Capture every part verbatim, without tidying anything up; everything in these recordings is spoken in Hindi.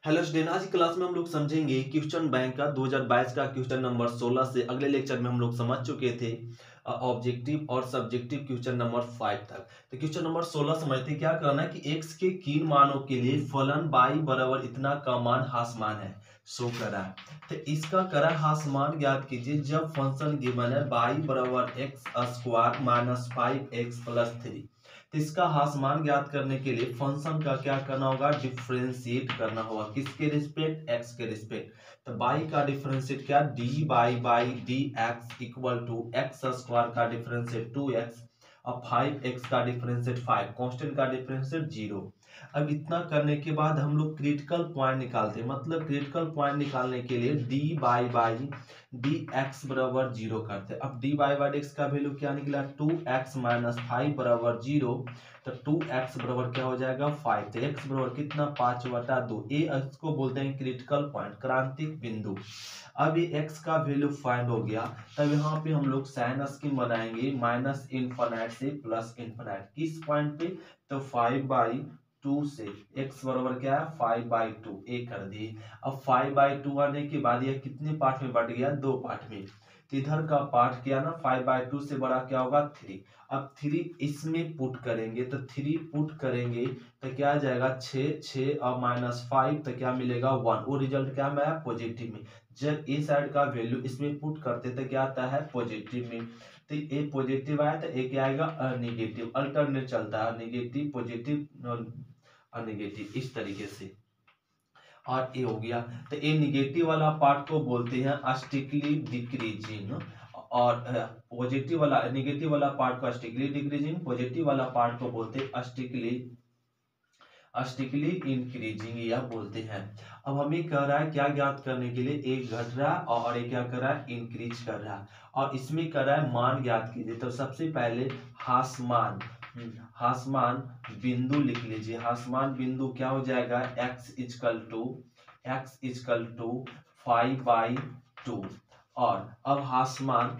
हेलो स्टूडेंट, आज की क्लास में हम लोग समझेंगे क्वेश्चन बैंक का दो हज़ार बाईस का क्वेश्चन नंबर सोलह से अगले लेक्चर में हम लोग समझ चुके थे ऑब्जेक्टिव और सब्जेक्टिव क्वेश्चन नंबर फाइव तक। तो क्वेश्चन नंबर सोलह समझते हैं। क्या करना है कि x के किन मानों के लिए फलन y बराबर इतना का मान हासमान है शो करा है। तो इसका करा हासमान ज्ञात कीजिए जब फंक्शन गिवन है y बराबर x square minus five x plus three. तो इसका हासमान ज्ञात करने के लिए फंक्शन का क्या करना होगा, डिफरेंशिएट करना होगा। किसके रिस्पेक्ट, एक्स के रिस्पेक्ट। तो बाई का डिफरेंशिएट क्या, d y by d x equal to x square का डिफरेंशिएट टू एक्स और फाइव एक्स का डिफरेंशिएट फाइव, कांस्टेंट का डिफरेंशिएट जीरो। अब इतना करने के बाद हम लोग क्रिटिकल पॉइंट निकालते हैं। मतलब क्रिटिकल पॉइंट निकालने के लिए d y by d x बराबर जीरो करते हैं। अब डी बाई बाई एक्स का वैल्यू क्या निकला, टू एक्स माइनस फाइव बराबर जीरो। तो टू एक्स बराबर क्या हो जाएगा, फाइव। तो एक्स बराबर कितना, पांच बटा दो। ये इसको बोलते हैं क्रिटिकल पॉइंट, क्रांतिक बिंदु। अब ये x का वैल्यू फाइंड हो गया, तब यहाँ पे हम लोग साइन स्कीम बनाएंगे माइनस इनफिनिट से प्लस इनफिनिट। किस पॉइंट पे, तो फाइव बाई टू से x बराबर क्या है, फाइव बाई टू, ए कर दिए। अब फाइव बाई टू आने के बाद यह कितने पार्ट में बट गया, दो पार्ट में। तो इधर का पार्ट क्या ना, फाइव बाई टू से बड़ा क्या होगा, थ्री। अब थ्री इसमें पुट करेंगे, तो थ्री पुट करेंगे तो क्या आ जाएगा, छः छः और माइनस फाइव, तो क्या मिलेगा, वन। वो रिजल्ट क्या में, पॉजिटिव में। जब ए साइड का वैल्यू इसमें पुट करते तो क्या आता है, पॉजिटिव में। तो ए पॉजिटिव आया तो ए क्या आएगा, नेगेटिव। अल्टरनेट चलता है, नेगेटिव पॉजिटिव और नेगेटिव, इस तरीके से। और ए हो गया। तो ए नेगेटिव वाला पार्ट को बोलते हैं स्टिकली डिक्रीजिंग, और पॉजिटिव वाला नेगेटिव वाला पार्ट को स्टिकली डिक्रीजिंग, पॉजिटिव वाला पार्ट को बोलते हैं स्टिकली स्टिकली इंक्रीजिंग, यह बोलते हैं। अब हमें कह रहा है क्या ज्ञात करने के लिए, एक घट रहा है और एक क्या कर रहा है, इंक्रीज कर रहा है। और इसमें कर रहा है मान ज्ञात कीजिए। तो सबसे पहले हासमान हासमान बिंदु लिख लीजिए। हासमान बिंदु क्या हो जाएगा, x equal to x equal to five by two. और अब हासमान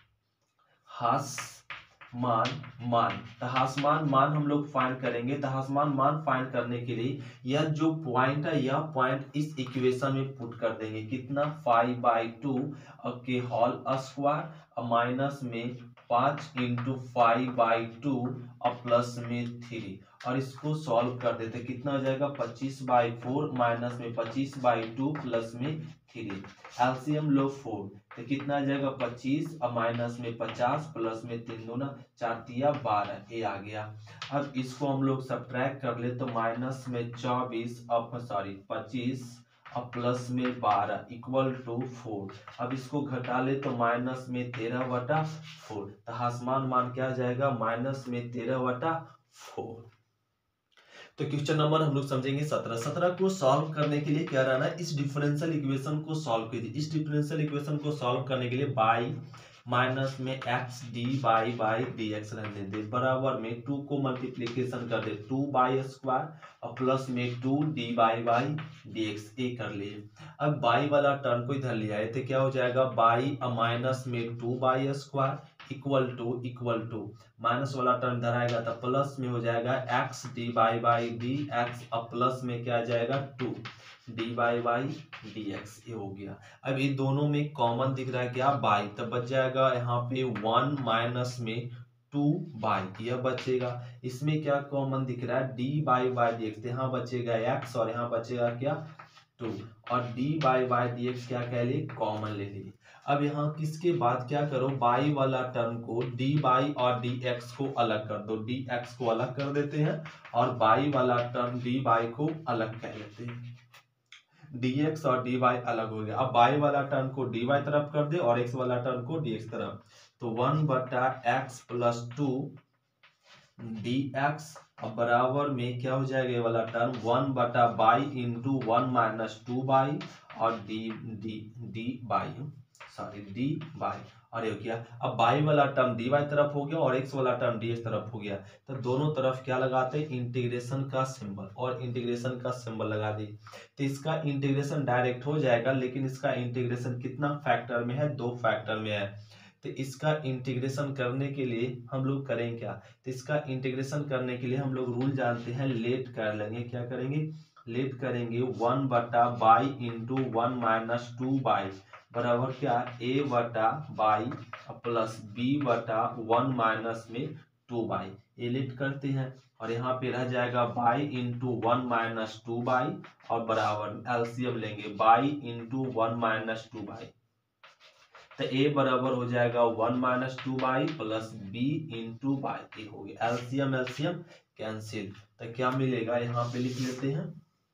हास मान मान तो हासमान मान हम लोग फाइंड करेंगे। तो हासमान मान फाइंड करने के लिए यह जो पॉइंट है, यह पॉइंट इस इक्वेशन में पुट कर देंगे। कितना, फाइव बाई टू के होल स्क्वायर माइनस में पांच इंटू फाइव बाई टू और प्लस में थ्री, और इसको सॉल्व कर देते। कितना हो जाएगा, पच्चीस बाई फोर माइनस में पच्चीस बाई टू प्लस में थ्री। एलसीएम लो फोर, तो कितना आ जाएगा, पच्चीस और माइनस में पचास प्लस में तीन दूना चार तिया बारह, ये आ गया। अब इसको हम लोग सब्ट्रैक्ट कर ले तो माइनस में चौबीस और सॉरी पच्चीस और प्लस में बारह इक्वल टू फोर। अब इसको घटा ले तो माइनस में तेरह बटा फोर। तो हासमान मान क्या आ जाएगा, माइनस में तेरह बटा फोर। तो क्वेश्चन नंबर हम लोग समझेंगे सत्रह। सत्रह को सॉल्व करने के लिए क्या रहना है, इस डिफरेंशियल इक्वेशन को सॉल्व कीजिए। इस डिफरेंशियल इक्वेशन को सॉल्व करने के लिए बाई माइनस में x d y by d x रहने दे, बराबर में टू को मल्टीप्लीकेशन कर दे, टू बाई स्क्वायर और प्लस में two d y by d x, ए कर लिए। अब बाई वाला टर्म को इधर ले आए तो क्या हो जाएगा, बाई और माइनस में two y square equal to equal to minus वाला टर्म इधर आएगा तो प्लस में हो जाएगा x d y by d x और प्लस में क्या आ जाएगा, two d y by d x, ये हो गया। अब ये दोनों में कॉमन दिख रहा है क्या, बाई, तो बच जाएगा यहाँ पे वन माइनस में टू बाई, यह बचेगा। इसमें क्या कॉमन दिख रहा है, d y by d x, यहाँ बचेगा एक्स और यहाँ बचेगा क्या, टू, और d y by d x क्या कह लिए, कॉमन ले लीजिए। अब यहाँ किसके बाद क्या करो, बाई वाला टर्म को डी बाई और डी एक्स को अलग कर दो, डी एक्स को अलग कर देते हैं और बाई वाला टर्म डी बाई को अलग कर लेते हैं। dx और dy अलग हो गया। अब बाई वाला टर्म को dy तरफ कर दे और x वाला टर्म को dx तरफ, तो वन बटा x plus two d x बराबर में क्या हो जाएगा, ये वाला टर्म वन बटा y into one minus two y और d d d y sorry d y, और ये हो गया। अब बाई वाला टर्म डी वाई तरफ हो गया और एक्स वाला टर्म डी एक्स तरफ हो गया, तो दोनों तरफ क्या लगाते हैं, इंटीग्रेशन का सिंबल, और इंटीग्रेशन का सिंबल लगा दी। तो इसका इंटीग्रेशन डायरेक्ट हो जाएगा, लेकिन इसका इंटीग्रेशन कितना फैक्टर में है, दो फैक्टर में है। तो इसका इंटीग्रेशन करने के लिए हम लोग करें क्या, तो इसका इंटीग्रेशन करने के लिए हम लोग रूल जानते हैं, लेट कर लेंगे। क्या करेंगे, लेट करेंगे वन बटा y into one minus two y बराबर क्या, ए बटा बाई प्लस बी बटा वन माइनस में टू बाई, ये लेट करते हैं। और यहाँ पे रह जाएगा y into one minus two y और बराबर एलसीएम लेंगे y into one minus two y, तो ए बराबर हो जाएगा one minus two y plus B into y, ए हो गया एलसीएम एलसीएम कैंसिल, तो क्या मिलेगा यहाँ पे लिख लेते हैं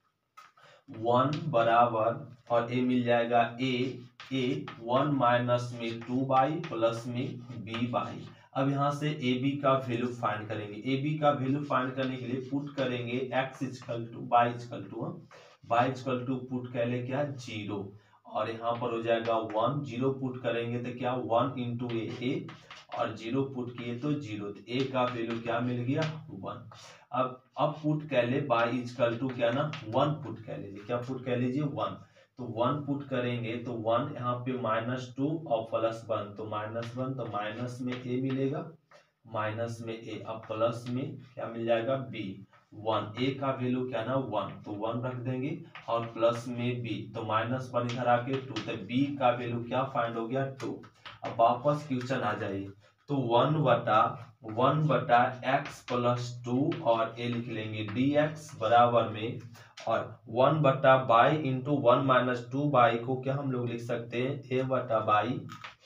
वन बराबर और ए मिल जाएगा ए ए वन माइनस में टू बाई प्लस में बी बाई। अब यहाँ से ए बी का वैल्यू फाइंड करेंगे, ए बी का वैल्यू फाइंड करने के लिए पुट करेंगे x equal to y equal to y equal to put कर ले क्या जीरो और यहाँ पर हो जाएगा वन, जीरो पुट करेंगे तो क्या वन इंटू ए ए और जीरो पुट किए तो जीरो, तो ए का वैल्यू क्या मिल गया वन। अब अब पुट कर ले बाई इक्वल टू क्या ना वन पुट कर लीजिए, क्या पुट कर लीजिए वन, तो वन पुट करेंगे तो वन यहाँ पे माइनस टू और प्लस वन तो माइनस वन, तो माइनस में ए मिलेगा माइनस में ए, अब प्लस में क्या मिल जाएगा बी वन, ए का वैल्यू क्या ना वन तो वन रख देंगे और प्लस में बी तो माइनस वन इधर आके टू, तो बी का वैल्यू क्या फाइंड हो गया टू। अब वापस क्वेश्चन आ जाइए तो वन बटा वन बटा एक्स प्लस टू और ए लिख लेंगे डी एक्स बराबर में और वन बटा y into one minus two y को क्या हम लोग लिख सकते हैं ए बटा बाई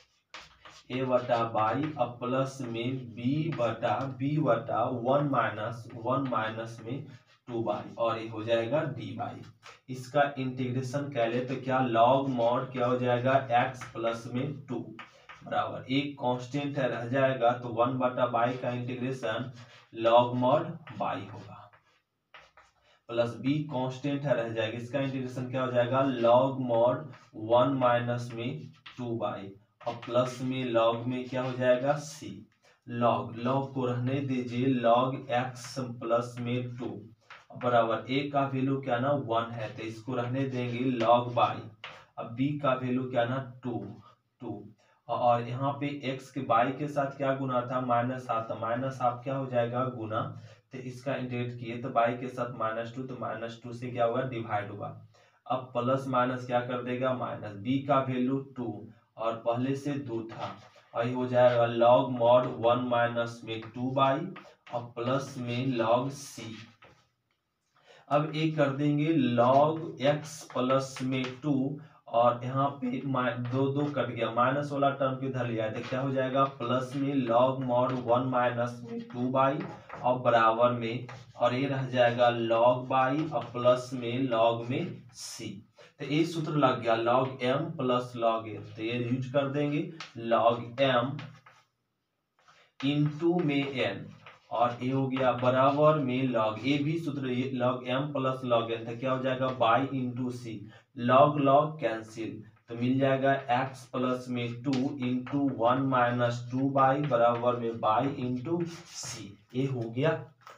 ए बटा बाई अब प्लस में बी बटा बी बटा वन माइनस वन माइनस में टू बाई और ये हो जाएगा डी बाई। इसका इंटीग्रेशन कह ले तो क्या लॉग मॉड क्या हो जाएगा एक्स प्लस में टू बराबर एक कांस्टेंट है रह जाएगा तो वन बटा बाई का इंटीग्रेशन लॉग मॉड बाई होगा प्लस बी कांस्टेंट है रह जाएगा, इसका इंटीग्रेशन क्या हो जाएगा लॉग मॉड वन माइनस में टू बाई और प्लस में लॉग में क्या हो जाएगा सी, लॉग लॉग को रहने दीजिए लॉग एक्स प्लस में टू बराबर ए का वैल्यू क्या ना वन है तो इसको रहने देंगे लॉग बाई, अब बी का वैल्यू क्या ना टू टू और यहाँ पे x के बाई के साथ क्या गुना था माइनस हाफ, तो माइनस हाफ क्या हो जाएगा गुना, तो इसका इंटीग्रेट किए तो बाई के साथ माइनस टू तो माइनस टू से क्या होगा डिवाइड होगा, अब प्लस माइनस क्या कर देगा माइनस, बी का वैल्यू टू और पहले से दो था और ये हो जाएगा लॉग मॉड वन माइनस में टू बाई और प्लस में लॉग सी। अब एक कर देंगे लॉग एक्स प्लस में टू और यहाँ पे दो दो कट गया माइनस वाला टर्म किधर लिया है तो क्या हो जाएगा प्लस में लॉग मॉड वन माइनस में टू बाई और बराबर में और ये रह जाएगा लॉग बाई और प्लस में लॉग में सी, तो ये सूत्र लग गया log m plus log m, तो ये यूज कर देंगे लॉग एम इंटू में एन और ये हो गया बराबर में लॉग ए भी सूत्र log m plus log n था क्या हो जाएगा y into C, log log cancel तो मिल जाएगा एक्स प्लस में two into one minus two y बराबर में बाई इंटू सी, ये हो गया।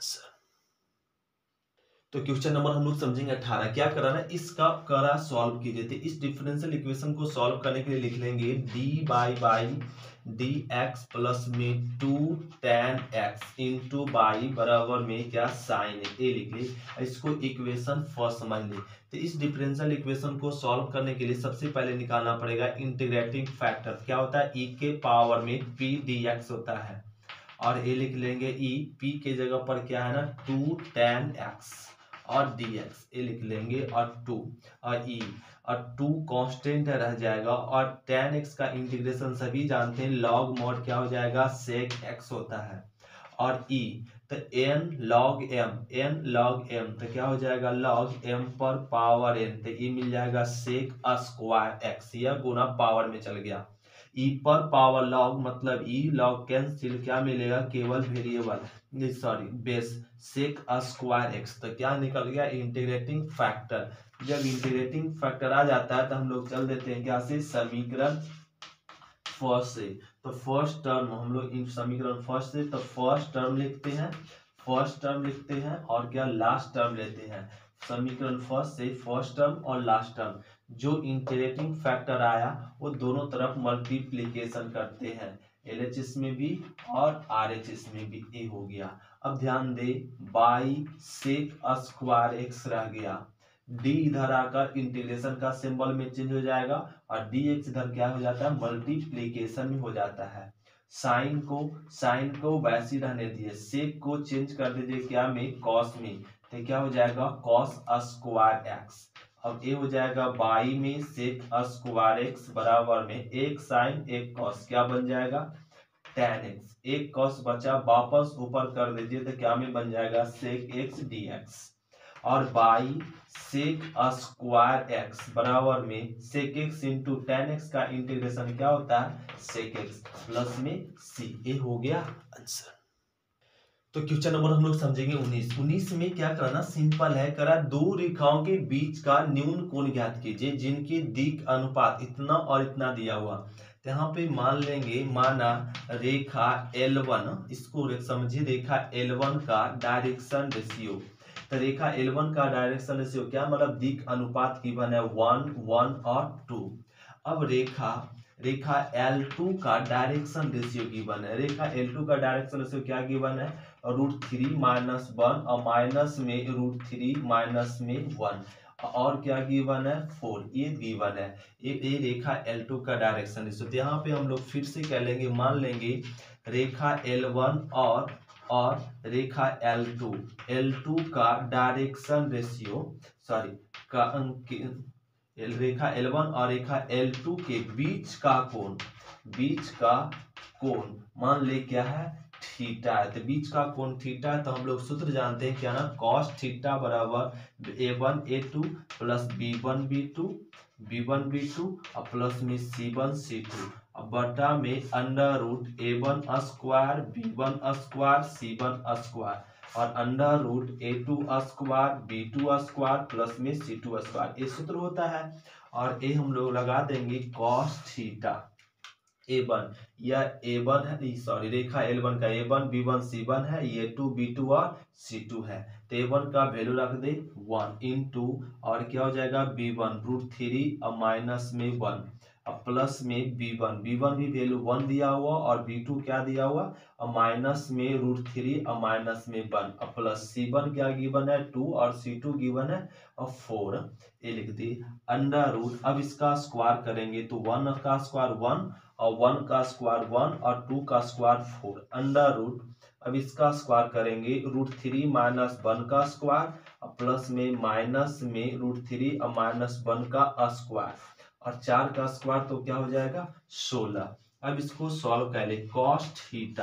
तो क्वेश्चन नंबर हम लोग समझेंगे अठारह, क्या कराना है इसका करा सॉल्व कीजिए, तो इस डिफरेंशियल इक्वेशन को सॉल्व करने के लिए लिख लेंगे d y by d x plus में two tan x into y बराबर में क्या साइन ए लिख ले, इसको इक्वेशन फर्स्ट समझ ले। तो इस डिफरेंशियल इक्वेशन को सॉल्व करने के लिए सबसे पहले निकालना पड़ेगा इंटीग्रेटिंग फैक्टर, क्या होता है ई के पावर में पी डी एक्स होता है और ए लिख लेंगे ई पी के जगह पर क्या है ना टू टेन एक्स और dx ए लिख लेंगे और टू और e और टू कांस्टेंट रह जाएगा और tan x का इंटीग्रेशन सभी जानते हैं log mod क्या हो जाएगा sec x होता है और e तो n log m n log m तो क्या हो जाएगा log m पर पावर n, तो e मिल जाएगा sec स्क्वायर x, यह गुना पावर में चल गया e पर पावर log मतलब e log कैंसिल क्या मिलेगा केवल variable sorry base sec square x, तो क्या निकल गया इंटीग्रेटिंग फैक्टर। जब इंटीग्रेटिंग फैक्टर आ जाता है तो हम लोग चल देते हैं क्या से समीकरण फर्स्ट से, तो फर्स्ट टर्म हम लोग इन समीकरण फर्स्ट से तो फर्स्ट टर्म लिखते हैं फर्स्ट टर्म लिखते हैं और क्या लास्ट टर्म लेते हैं, समीकरण फर्स्ट से फर्स्ट टर्म और लास्ट टर्म जो इंटीग्रेटिंग फैक्टर आया वो दोनों तरफ मल्टीप्लीकेशन करते हैं, एल एच एस में भी और आर एच एस में भी। ए हो गया। अब ध्यान दे, बाई सेक स्क्वायर एक्स रह गया, डी इधर आकर इंटीग्रेशन का सिंबल में चेंज हो जाएगा और डी एक्स इधर क्या हो जाता है, मल्टीप्लीकेशन में हो जाता है। साइन को साइन को वैसे रहने दिए, सेक को चेंज कर दीजिए क्या में, कॉस में, तो क्या हो जाएगा कॉस स्क्वायर एक्स। अब ये हो जाएगा बाई में सेक स्क्वायर एक्स बराबर में एक साइन एक कॉस, क्या बन जाएगा टेन एक्स। एक कॉस बचा, वापस ऊपर कर दीजिए तो क्या में बन जाएगा सेक एक्स डी एक्स। और बाई सेक स्क्वायर एक्स बराबर में sec x into tan x का इंटीग्रेशन क्या होता है सेक एक्स प्लस में सी। ए हो गया आंसर। तो क्वेश्चन नंबर हम लोग समझेंगे उन्नीस। उन्नीस में क्या करना, सिंपल है, करा दो रेखाओं के बीच का न्यून कोण ज्ञात कीजिए जिनकी दिक अनुपात इतना और इतना दिया हुआ। तो यहाँ पे मान लेंगे, माना रेखा एल वन, इसको समझिए रेखा एल वन का डायरेक्शन रेशियो। तो रेखा एल वन का डायरेक्शन रेशियो क्या मतलब दिक अनुपात की बन है वन वन और टू। अब रेखा रेखा एल टू का डायरेक्शन रेशियो गिवन है। रेखा एल टू का डायरेक्शन रेशियो क्या गिवन है, रूट थ्री माइनस वन और माइनस में रूट थ्री माइनस में वन और क्या गिवन है फोर, ये गिवन है। ये ये रेखा एल टू का डायरेक्शन रेशियो। तो यहाँ पे हम लोग फिर से कह लेंगे, मान लेंगे रेखा एल वन और और रेखा एल टू एल टू का डायरेक्शन रेशियो सॉरी का रेखा एल वन और रेखा एल टू के बीच का कोण बीच का कोण मान ले क्या है थीटा है। तो बीच का कोण थीटा है, तो हम लोग सूत्र जानते हैं क्या ना, कॉस थीटा बराबर a one a two plus b one b two b one b two और प्लस में सी वन सी टू अब बटा में under root a one square b one square c one square और under root a two square b two square plus में सी टू स्क्वायर, ये सूत्र होता है। और ये हम लोग लगा देंगे कॉस थीटा ए वन, यह ए वन है, सॉरी रेखा एल वन का a one b one c one है, ये टू बी टू और सी टू है। तो ए वन का वैल्यू रख दे वन इन टू और क्या हो जाएगा बी वन रूट थ्री और माइनस में वन और प्लस में बी वन बी वन भी वैल्यू वन दिया हुआ और बी टू क्या दिया हुआ और माइनस में रूट थ्री और माइनस में वन और प्लस सी वन क्या गिवन है टू और सी टू गिवन है और फोर, ये लिख दी अंडर रूट। अब इसका स्क्वायर करेंगे तो वन का स्क्वायर वन और वन का स्क्वायर वन और टू का स्क्वायर फोर अंडर रूट। अब इसका स्क्वायर करेंगे रूट थ्री माइनस वन का स्क्वायर और प्लस में माइनस में रूट थ्री और माइनस वन का स्क्वायर और चार का स्क्वायर तो क्या हो जाएगा सोलह। अब इसको सॉल्व कर ले, कॉस थीटा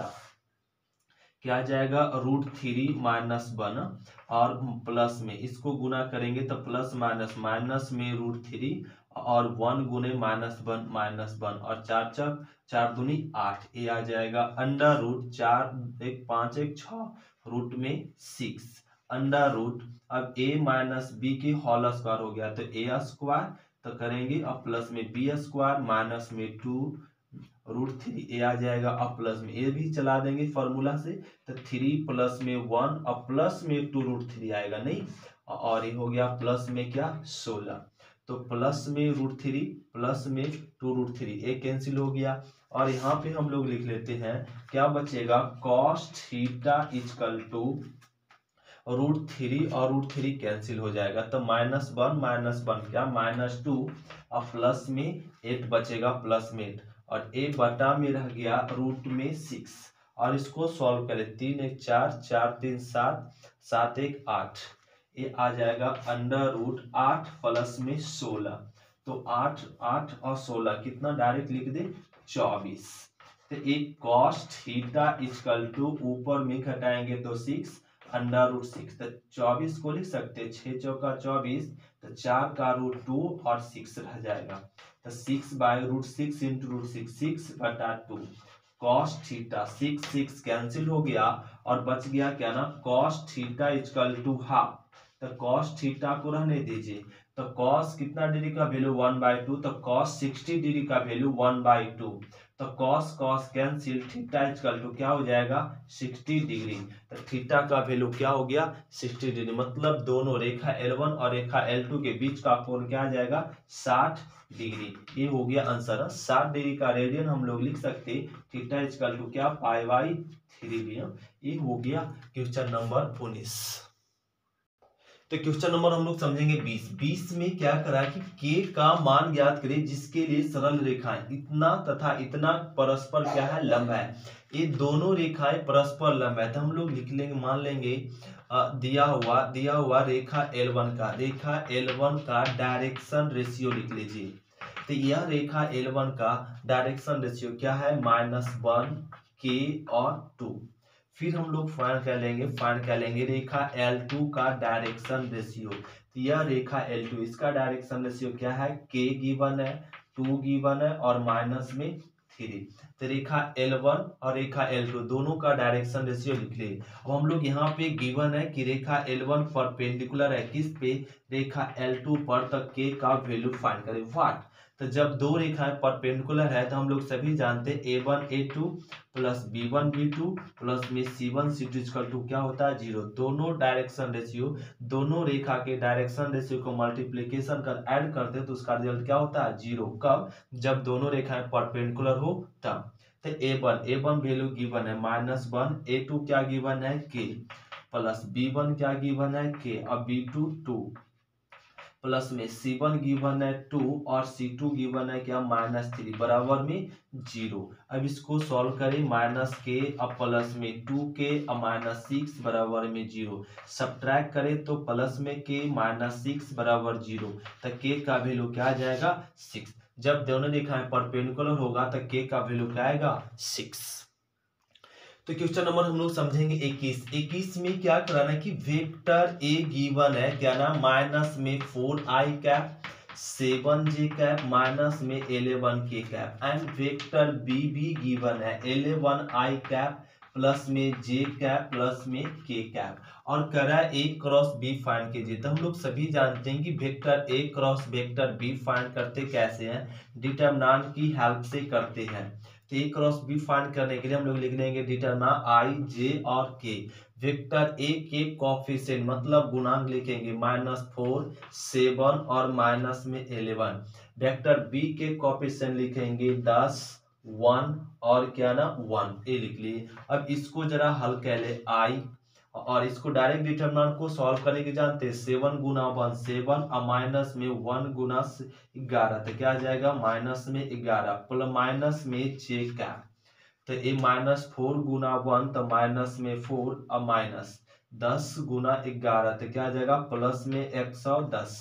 क्या आ जाएगा रूट थ्री माइनस वन और प्लस में इसको गुना करेंगे तो प्लस माइनस माइनस में रूट थ्री और वन गुने माइनस वन माइनस वन और चार चार चार दूनी आठ, ये आ जाएगा अंडर रूट चार एक पांच एक छ रूट में सिक्स अंडर रूट। अब a माइनस बी की होल स्क्वायर हो गया तो a स्क्वायर तो करेंगे और प्लस में बी स्क्वायर माइनस में टू रूट थ्री, ए आ जाएगा और प्लस में ए भी चला देंगे फॉर्मूला से तो थ्री प्लस में वन और प्लस में टू रूट थ्री आएगा नहीं और ये हो गया प्लस में क्या सोलह। तो प्लस में रूट थ्री प्लस में टू रूट थ्री ए कैंसिल हो गया और यहाँ पे हम लोग लिख लेते हैं क्या बचेगा cos theta equal two root three और रूट थ्री कैंसिल हो जाएगा तो माइनस वन माइनस वन क्या माइनस टू और प्लस में एट बचेगा प्लस में एट और ए बटा में रह गया रूट में सिक्स और इसको सॉल्व करें तीन एक चार चार तीन सात सात एक आठ, ये आ जाएगा अंडर रूट आठ प्लस में सोलह तो आठ आठ और सोलह कितना डायरेक्ट लिख दे चौबीस। तो एक कॉस थीटा इजकल टू ऊपर में घटाएंगे तो सिक्स अंडर रूट सिक्स तो चौबीस को लिख सकते छह चौका चौबीस तो चार का रूट टू और सिक्स रह जाएगा तो six by root six into root six six बटा two cos theta six six cancel हो गया और बच गया क्या ना cos theta equal to half. तो कॉस थीटा को रहने दीजिए तो कॉस कितना डिग्री का वैल्यू वन बाई टू तो कॉस सिक्सटी डिग्री का वैल्यू वन बाई टू तो cos cos cancel, theta equal to क्या हो जाएगा साठ डिग्री। तो थीटा का वैल्यू क्या हो गया साठ डिग्री, मतलब दोनों रेखा एल वन और रेखा एल टू के बीच का कोण क्या आ जाएगा साठ डिग्री। ये हो गया आंसर। साठ डिग्री का रेडियन हम लोग लिख सकते थीटा इक्वल टू क्या पाई बाई थ्री भी। ये हो गया क्वेश्चन नंबर उन्नीस। तो क्वेश्चन नंबर हम लोग समझेंगे बीस। बीस में क्या करा कि के का मान ज्ञात करें जिसके लिए सरल रेखाएं इतना तथा इतना परस्पर क्या है लंब है। ये दोनों रेखाएं परस्पर लंब है, तो हम लोग लिख लेंगे, मान लेंगे आ, दिया हुआ दिया हुआ रेखा एल वन का रेखा एल वन का डायरेक्शन रेशियो लिख लीजिए। तो यह रेखा एल वन का डायरेक्शन रेशियो क्या है माइनस वन के और टू। फिर हम लोग फाइंड कर लेंगे फाइंड कर लेंगे रेखा एल टू का डायरेक्शन रेशियो। तो यह रेखा एल टू इसका डायरेक्शन रेशियो क्या है के गिवन है, टू गिवन है और माइनस में थ्री। तो रेखा एल वन और रेखा एल टू दोनों का डायरेक्शन रेशियो लिख ले। अब हम लोग यहाँ पे गिवन है कि रेखा एल वन परपेंडिकुलर है किस पे रेखा एल टू पर, तक के का वैल्यू फाइंड करें व्हाट। तो जब दो रेखाएं परपेंडिकुलर है तो हम लोग सभी जानते हैं a one a two plus b one b two plus में c one c two equal to क्या होता है जीरो। दोनों डायरेक्शन रेशियो दोनों रेखा के डायरेक्शन रेशियो को मल्टीप्लिकेशन कर ऐड करते हैं तो उसका रिजल्ट क्या होता है जीरो। कब? जब दोनों रेखाएं परपेंडिकुलर हो तब। तो a one a one value given है माइनस वन, ए टू क्या गिवन है के, प्लस बी वन क्या गिवन है के और बी टू टू, प्लस में सी वन गिवन है टू और सी टू गिवन है क्या माइनस थ्री बराबर में जीरो। अब इसको सॉल्व करें माइनस के अब प्लस में टू के और माइनस सिक्स बराबर में जीरो। सब्ट्रैक्ट करें तो प्लस में के माइनस सिक्स बराबर जीरो। तो के का वैल्यू क्या आ जाएगा सिक्स। जब दोनों रेखाएं परपेंडिकुलर होगा तो के का वैल्यू क्या आएगा सिक्स। तो क्वेश्चन नंबर हम लोग समझेंगे इक्कीस। इक्कीस में क्या कराना है कि वेक्टर ए गिवन है क्या ना माइनस में four i cap seven j cap minus में eleven k cap and vector b भी गिवन है इलेवन आई कैप प्लस में जे कैप प्लस में के कैप और करा ए क्रॉस बी फाइंड कीजिए। तो हम लोग सभी जानते हैं कि vector a cross vector b find करते कैसे हैं, डिटरमिनेंट की हेल्प से करते हैं। तो ए क्रॉस बी फाइंड करने के लिए हम लोग लिख लेंगे डिटरमिनेंट आई जे और के। वेक्टर ए के कोफिशिएंट मतलब गुणांक लिखेंगे माइनस फोर सेवन और माइनस में इलेवन। वेक्टर बी के कोफिशिएंट लिखेंगे दस वन और क्या ना वन, ए लिख लिए। अब इसको जरा हल कर ले आई और इसको डायरेक्ट डिटरमिनेंट को सॉल्व करने के जानते हैं सेवन गुना वन सेवन और माइनस में वन गुना ग्यारह। तो क्या आ जाएगा माइनस में ग्यारह प्लस माइनस में जे कैप। तो ए माइनस फोर गुना वन तो माइनस में फोर और माइनस दस गुना ग्यारह तो क्या आ जाएगा प्लस में एक सौ दस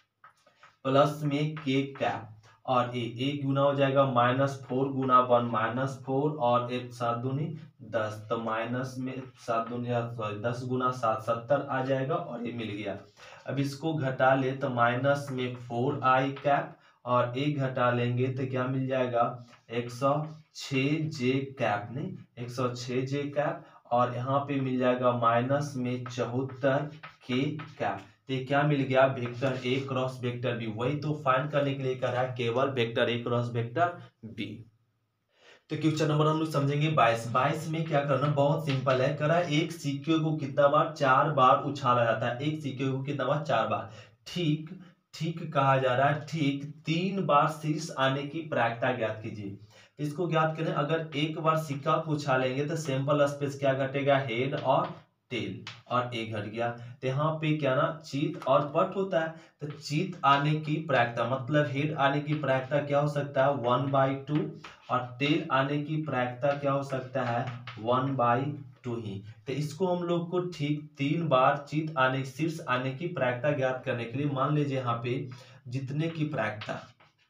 प्लस में के कैप और ए ए गुना हो जाएगा माइनस फोर गुना वन माइनस फोर और एक सात दूनी दस तो माइनस में सात दूनी सॉरी दस गुना सात सत्तर आ जाएगा और ये मिल गया। अब इसको घटा ले तो माइनस में फोर आई कैप और एक घटा लेंगे तो क्या मिल जाएगा एक सौ छः जे कैप नहीं एक सौ छः जे कैप और यहाँ पे मिल जाएगा माइनस में चौहत्तर के कैप। तो क्या मिल गया vector a cross vector b. वही तो फाइंड करने के लिए कर रहा है केवल vector a cross vector b. तो क्वेश्चन नंबर हम लोग समझेंगे बाईस। बाईस में क्या करना बहुत सिंपल है। करा एक सिक्के को कितना बार चार बार उछाला जाता है, एक सिक्के को कितना बार चार बार। ठीक ठीक कहा जा रहा है ठीक तीन बार शीर्ष आने की प्रायिकता ज्ञात कीजिए। इसको ज्ञात करें अगर एक बार सिक्का को उछालेंगे तो सैंपल स्पेस क्या घटेगा हेड और टेल और ए घट गया। तो यहाँ पे क्या ना चित और पट होता है। तो चित आने की प्रायिकता मतलब हेड आने की प्रायिकता क्या हो सकता है वन बाई टू और टेल आने की प्रायिकता क्या हो सकता है वन बाई टू ही। तो इसको हम लोग को ठीक तीन बार चित आने शीर्ष आने की प्रायिकता ज्ञात करने के लिए मान लीजिए यहाँ पे जितने की प्रायिकता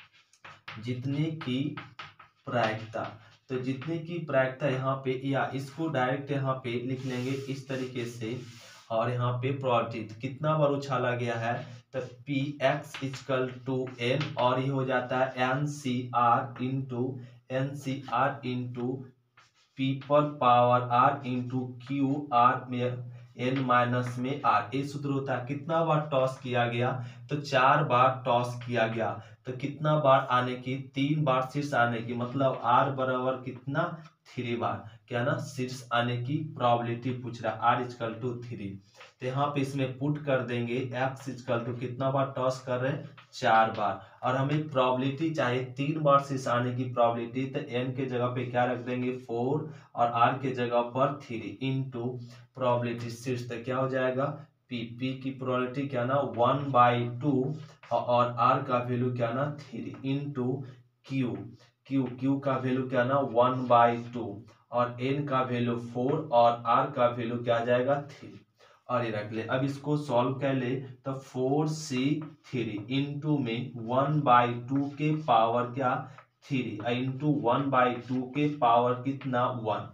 जितने की प्रायिकता तो जितने की प्रायिकता यहाँ पे या इसको डायरेक्ट यहाँ पे लिख लेंगे इस तरीके से और यहाँ पे प्रोबेबिलिटी कितना बार उछाला गया है तो p x equal to n और ये हो जाता है n c r into n c r into p पर power r into q r में एन माइनस में आर। ये सूत्र होता है कितना बार टॉस किया गया, तो चार बार टॉस किया गया, तो कितना बार आने की, तीन बार शीर्ष आने की, मतलब आर बराबर कितना, थ्री बार क्या ना शीर्ष आने की प्रोबेबिलिटी पूछ रहा है, आर इजकल टू थ्री। तो यहाँ पे इसमें पुट कर देंगे एक्स इजकल टू कितना बार टॉस कर रहे हैं, चार बार, और हमें प्रोबेबिलिटी चाहिए तीन बार शीर्ष आने की प्रोबेबिलिटी, तो एन के जगह पे क्या रख देंगे फोर और आर के जगह पर थ्री इंटू प्रोबेबिलिटी शीर्ष, तो क्या हो जाएगा पी, पी की प्रोबेबिलिटी क्या ना वन बाई टू और आर का वैल्यू क्या ना three into q, q q का वैल्यू क्या ना वन बाई टू और एन का वैल्यू फोर और आर का वैल्यू क्या आ जाएगा थ्री, और ये रख ले। अब इसको सॉल्व कर ले तो फोर सी थ्री इंटू में वन बाई टू के पावर क्या three into one by two के पावर कितना वन,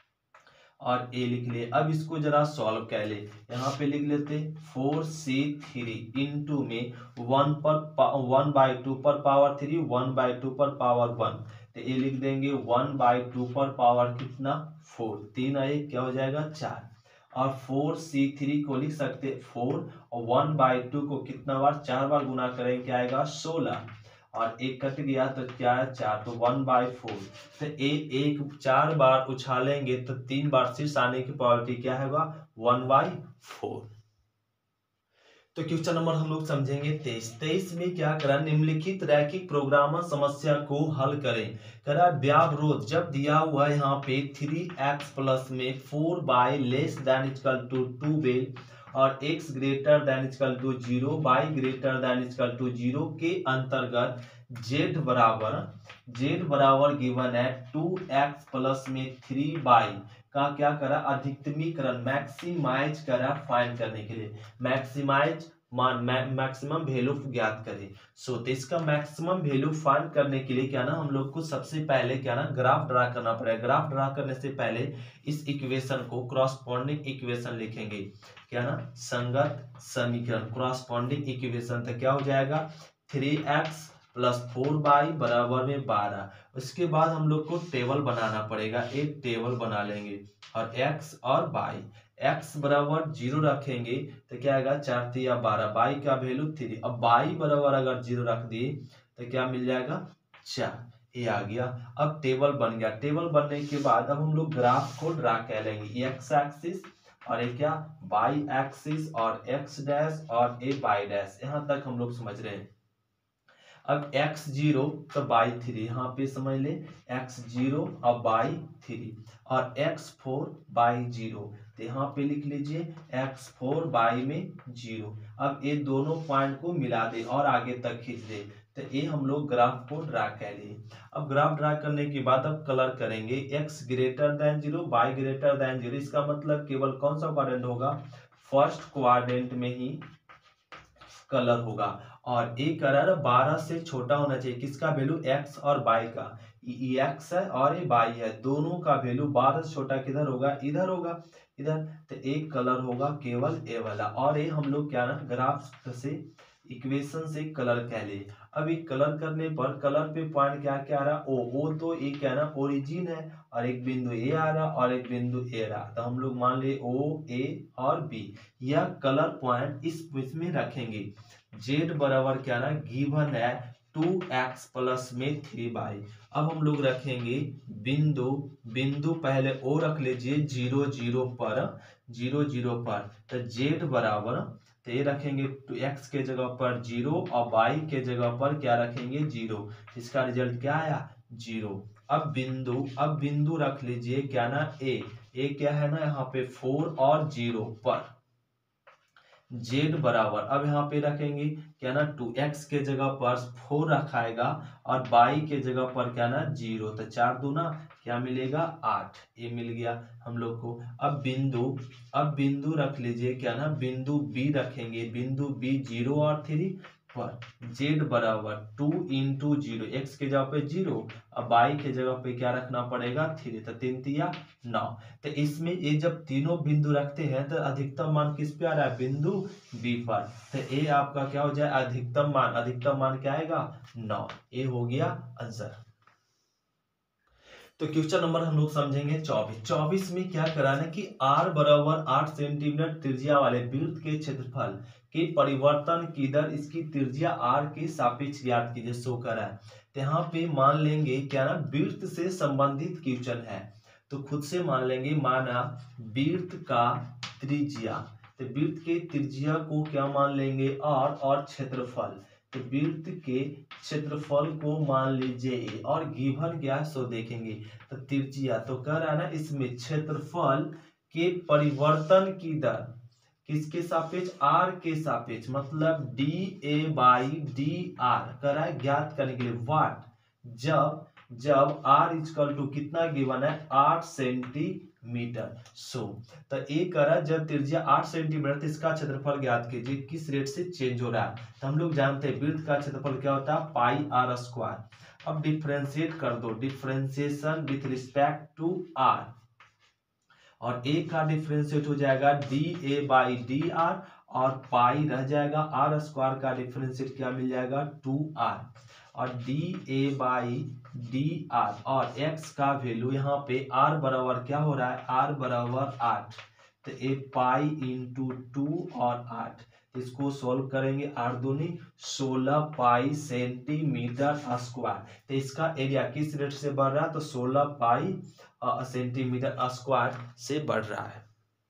और ए लिख ले। अब इसको जरा सॉल्व कर ले, यहाँ पे लिख लेते फोर सी थ्री इंटू में वन पर वन बाई टू पर power three, one by two पर पावर वन, तो ये लिख देंगे वन बाई टू पर पावर कितना फोर, तीन आए क्या हो जाएगा चार, और फोर सी थ्री को लिख सकते फोर और वन बाई टू को कितना बार चार बार गुना करेंगे क्या आएगा सोलह, और एक कट गया तो क्या है चार, तो वन बाई फोर, तो ए, एक चार बार उछालेंगे तो तीन बार शीर्ष आने की प्रोबेबिलिटी क्या होगा वन बाई फोर। तो क्वेश्चन नंबर हम लोग समझेंगे तेईस। तेईस में क्या करा, निम्नलिखित रैखिक प्रोग्रामर समस्या को हल करें। करा व्यावरोध जब दिया हुआ है यहाँ पे थ्री एक्स प्लस में four y less than equal to twelve और x greater than equal to zero, y greater than equal to zero के अंतर्गत z बराबर z बराबर गिवन है टू एक्स प्लस में थ्री बाई का क्या करा अधिकतमीकरण मैक्सिमाइज करा फाइंड करने के लिए, मैक्सिमाइज मान मैक्सिमम वैल्यू ज्ञात करें। सो तो इसका मैक्सिमम वैल्यू फाइंड करने के लिए क्या ना हम लोग को सबसे पहले क्या ना ग्राफ ड्रा करना पड़ेगा। ग्राफ ड्रा करने से पहले इस इक्वेशन को क्रॉसपोंडिंग इक्वेशन लिखेंगे, क्या ना संगत समीकरण क्रॉसपोंडिंग इक्वेशन, तो क्या हो जाएगा three x plus four y बराबर में बारह। उसके बाद हम लोग को टेबल बनाना पड़ेगा, एक टेबल बना लेंगे और x और y, x बराबर जीरो रखेंगे तो क्या आएगा चार तिया बारह, y का वैल्यू थ्री, अब y बराबर अगर जीरो रख दिए तो क्या मिल जाएगा चार, ये आ गया। अब टेबल बन गया। टेबल बनने के बाद अब हम लोग ग्राफ को ड्रा कर लेंगे, x एक्सिस और ये क्या y एक्सिस और x डैश और ये y डैश, यहाँ तक हम लोग समझ रहे हैं। अब x जीरो तो बाई थ्री, यहाँ पे समझ ले x जीरो और बाई थ्री और x फोर बाई जीरो, तो यहाँ पे लिख लीजिए x फोर बाई में जीरो। अब ये दोनों पॉइंट को मिला दे और आगे तक खींच दे, तो ये हम लोग ग्राफ को ड्रा कर लिए। अब ग्राफ ड्रा करने के बाद अब कलर करेंगे, x greater than zero y greater than zero, इसका मतलब केवल कौन सा क्वाड्रेंट होगा फर्स्ट क्वाड्रेंट में ही कलर होगा, और एक कलर बारह से छोटा होना चाहिए, किसका वैल्यू x और y का, ये x है और ये y है, दोनों का वैल्यू बारह से छोटा किधर होगा इधर होगा इधर, तो एक कलर होगा केवल ए वाला, और ये हम लोग क्या ना ग्राफ से इक्वेशन से कलर कह ले। अब एक कलर करने पर कलर पे पॉइंट क्या क्या आ रहा ओ ओ, तो एक क्या ना ओरिजिन है और एक बिंदु ए आ रहा और एक बिंदु ए रहा, तो हम लोग मान ले ओ ए और बी, यह कलर पॉइंट इस इसमें रखेंगे। जेड बराबर क्या ना गिवन है टू एक्स प्लस में थ्री बाई, अब हम लोग रखेंगे बिंदु बिंदु पहले ओ रख लीजिए जीरो जीरो पर जीरो जीरो पर, तो जेड बराबर तो ये रखेंगे टू एक्स के जगह पर जीरो और वाई के जगह पर क्या रखेंगे जीरो, इसका रिजल्ट क्या आया जीरो। अब बिंदु अब बिंदु रख लीजिए क्या ना ए, ए क्या है ना यहाँ पे फोर और जीरो पर, जेड बराबर अब यहाँ पे रखेंगे क्या ना टू एक्स के जगह पर फोर रखाएगा और वाई के जगह पर क्या ना जीरो, तो चार दूना क्या मिलेगा आठ, ये मिल गया हम लोग को। अब बिंदु अब बिंदु रख लीजिए क्या ना बिंदु बी रखेंगे, बिंदु बी जीरो और थ्री पर, जेड बराबर टू इंटू जीरो, एक्स के जगह पे जीरो अब वाई के जगह पे क्या रखना पड़ेगा थ्री, तो तीन तिया नौ। तो इसमें ये जब तीनों बिंदु रखते हैं तो अधिकतम मान किस पे आ रहा है बिंदु बी पर, तो ये आपका क्या हो जाए अधिकतम मान, अधिकतम मान क्या आएगा नौ, ये हो गया आंसर। तो क्वेश्चन नंबर हम लोग समझेंगे चौबीस। चौबीस में क्या कराना कि r बराबर आठ सेंटीमीटर त्रिज्या वाले वृत्त के क्षेत्रफल के परिवर्तन की दर इसकी त्रिज्या r के सापेक्ष ज्ञात कीजिए शो करा है। तो यहाँ पे मान लेंगे क्या ना वृत्त से संबंधित क्वेश्चन है, तो खुद से मान लेंगे माना वृत्त का त्रिज्या, तो वृत्त के त्रिज्या को क्या मान लेंगे r और क्षेत्रफल, तो वृत्त के क्षेत्रफल को मान लीजिए और गिवन क्या है सो देखेंगे। तो त्रिज्या तो कह रहा है ना इसमें क्षेत्रफल के परिवर्तन की दर किसके सापेक्ष, r के सापेक्ष, मतलब d a by d r कर रहा है ज्ञात करने के लिए वाट, जब जब r इक्वल टू कितना गिवन है आठ सेंटीमीटर। सो तो ये करा जब त्रिज्या आठ सेंटीमीटर तो इसका क्षेत्रफल ज्ञात कीजिए किस रेट से चेंज हो रहा है। तो हम लोग जानते हैं वृत्त का क्षेत्रफल क्या होता है पाई आर स्क्वायर। अब डिफरेंशिएट कर दो, differentiation with respect to r, और ए का डिफरेंशिएट हो जाएगा d a by d r और पाई रह जाएगा, आर स्क्वायर का डिफरेंशिएट क्या मिल जाएगा टू आर और d a by d r, और x का वैल्यू यहाँ पे r बराबर क्या हो रहा है r बराबर आठ, तो ए पाई इंटू टू और आठ, इसको सोल्व करेंगे आठ दूनी सोलह पाई सेंटीमीटर स्क्वायर। तो इसका एरिया किस रेट से बढ़ रहा है तो सोलह पाई सेंटीमीटर स्क्वायर से बढ़ रहा है।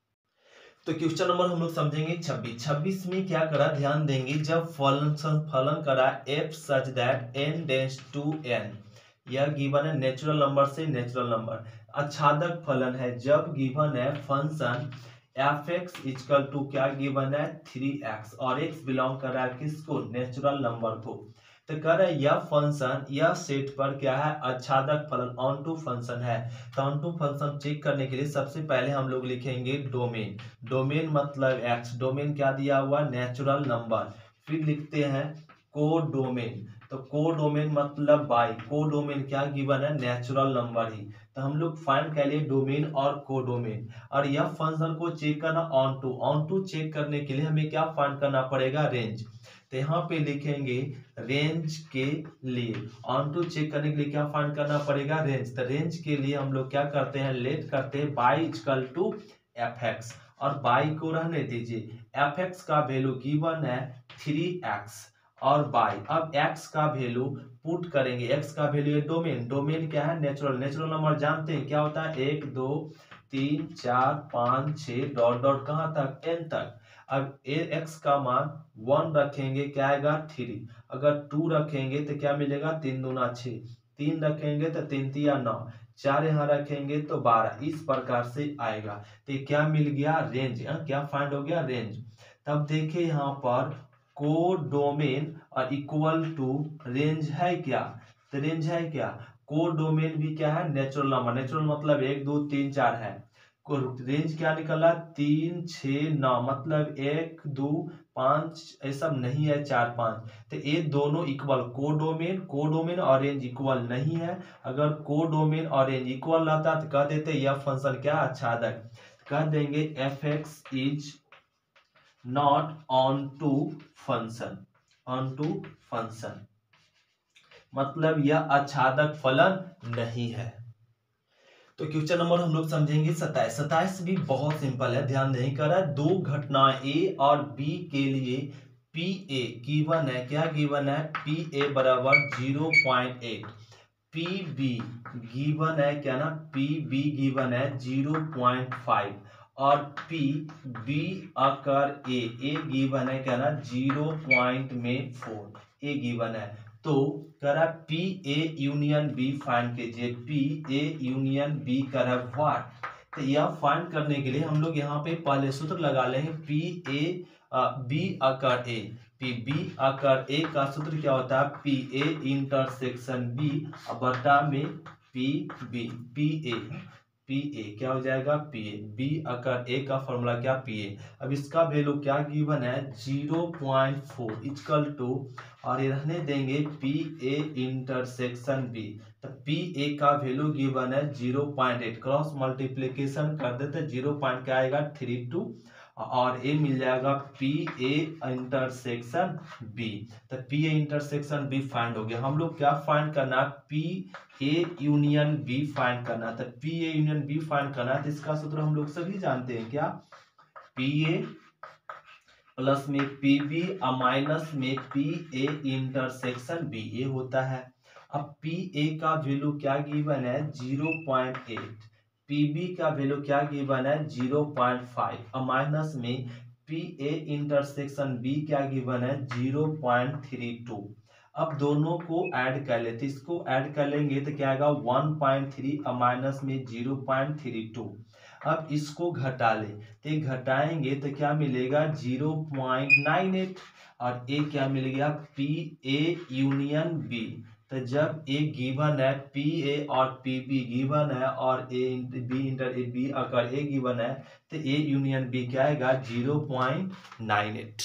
तो क्वेश्चन नंबर हम लोग समझेंगे छब्बीस। छब्बीस में क्या करा ध्यान देंगे, जब फलन फलन करा f such that n tends to n, यह गिवन है नेचुरल नंबर से नेचुरल नंबर, आच्छादक फलन है जब गिवन है function f x equal to क्या गिवन है थ्री एक्स और x बिलोंग कर रहा है किसको नेचुरल नंबर को। तो कह रहा है यह फंक्शन यह सेट पर क्या है आच्छादक फलन ऑन टू फंक्शन है। तो ऑन टू फंक्शन चेक करने के लिए सबसे पहले हम लोग लिखेंगे डोमेन, डोमेन मतलब x, डोमेन क्या दिया हुआ नेचुरल नंबर, फिर लिखते हैं को डोमेन, तो को डोमेन मतलब बाई, को डोमेन क्या गिवन है नेचुरल नंबर ही। तो हम लोग फाइंड कर लिए डोमेन और को डोमेन, और यह फंक्शन को चेक करना onto, onto check करने के लिए हमें क्या फाइंड करना पड़ेगा रेंज। तो यहाँ पे लिखेंगे रेंज के लिए, ऑन टू चेक करने के लिए क्या फाइंड करना पड़ेगा रेंज। तो रेंज के लिए हम लोग क्या करते हैं लेट करते हैं y equal to f x, और बाई को रहने दीजिए, एफ एक्स का वैल्यू गिवन है थ्री एक्स और बाई, अब x का वैल्यू पुट करेंगे, x का वैल्यू है डोमेन, डोमेन क्या है नेचुरल, नेचुरल नंबर जानते हैं क्या होता है एक दो तीन चार पाँच छः डॉट डॉट कहाँ तक n तक। अब x का मान वन रखेंगे क्या आएगा थ्री, अगर टू रखेंगे तो क्या मिलेगा तीन दूना छः, तीन रखेंगे तो तीन तिया नौ, चार यहाँ रखेंगे तो बारह, इस प्रकार से आएगा। तो क्या मिल गया रेंज, क्या फाइंड हो गया रेंज। तब देखिए यहाँ पर को डोमेन और इक्वल टू रेंज है क्या, तो रेंज है क्या, को डोमेन भी क्या है नेचुरल नंबर, नेचुरल मतलब एक दो तीन चार है, को रेंज क्या निकला तीन छः नौ, मतलब एक दो पाँच ऐसा नहीं है चार पाँच, तो ये दोनों इक्वल, को डोमेन को डोमेन और रेंज इक्वल नहीं है। अगर को डोमेन और रेंज इक्वल रहता तो कह देते यह फंक्शन क्या आच्छादक, कह देंगे f x is not onto function, onto function मतलब यह आच्छादक फलन नहीं है। तो क्वेश्चन नंबर हम लोग समझेंगे सत्ताईस। सत्ताईस भी बहुत सिंपल है, ध्यान नहीं करा, दो घटनाएं ए और बी के लिए पी ए गिवन है, क्या गिवन है पी ए बराबर zero point eight, p b given है क्या ना पी बी गिवन है जीरो पॉइंट फाइव और p b occur a a given है क्या ना जीरो पॉइंट में फोर ए गिवन है। तो कह रहा p a union b find कीजिए, पी ए यूनियन बी कर रहा व्हाट। तो यह फाइंड करने के लिए हम लोग यहाँ पे पहले सूत्र लगा लेंगे p a b occur a, p b occur a का सूत्र क्या होता है पी ए इंटरसेक्शन बी बटा में p b, p a p a क्या हो जाएगा p a, b occur a का फॉर्मूला क्या पी ए। अब इसका वैल्यू क्या गिवन है zero point four equal to, और ये रहने देंगे पी ए इंटरसेक्शन बी, तो पी ए का वैल्यू गिवन है zero point eight, cross multiplication कर देते जीरो पॉइंट क्या आएगा थ्री टू, और ए मिल जाएगा पी ए इंटरसेक्शन बी। तो p a intersection b find हो गया। हम लोग क्या फाइंड करना है, p a union b find करना है। तो p a union b find करना है तो इसका सूत्र हम लोग सभी जानते हैं, क्या, पी ए प्लस में पी बी माइनस में p a intersection b a होता है। अब पी ए का वैल्यू क्या गिवन है, zero point eight, p b का वैल्यू क्या गिवन है, जीरो पॉइंट फाइव, माइनस में पी ए इंटरसेक्शन बी क्या गिवन है, जीरो पॉइंट थ्री टू। अब दोनों को ऐड कर लेते, इसको ऐड कर लेंगे तो क्या आएगा, वन पॉइंट थ्री माइनस में जीरो पॉइंट थ्री टू। अब इसको घटा ले तो घटाएंगे तो क्या मिलेगा, जीरो पॉइंट नाइन एट, और ए क्या मिल गया, पी ए यूनियन बी। तो जब ए गिवन है, पी ए और पी बी गिवन है, और a b inter a b अगर ए गिवन है तो ए यूनियन बी क्या आएगा, जीरो पॉइंट नाइन एट।